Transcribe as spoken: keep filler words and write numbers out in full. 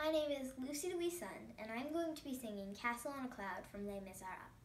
My name is Lucy Louise Sun, and I'm going to be singing Castle on a Cloud from Les Miserables.